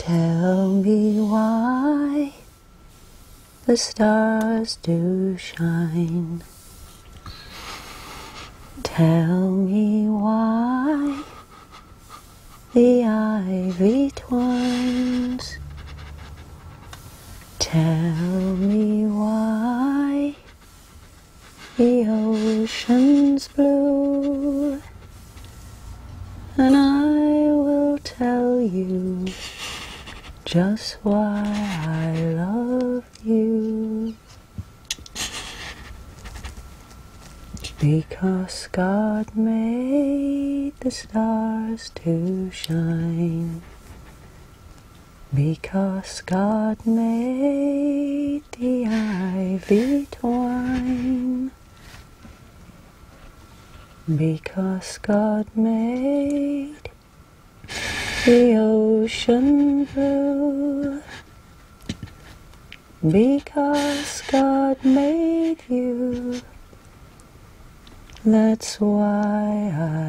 Tell me why the stars do shine. Tell me why the ivy twines. Tell me why the ocean's blue, and I will tell you just why I love you. Because God made the stars to shine. Because God made the ivy twine. Because God made the ocean blue. Because God made you. That's why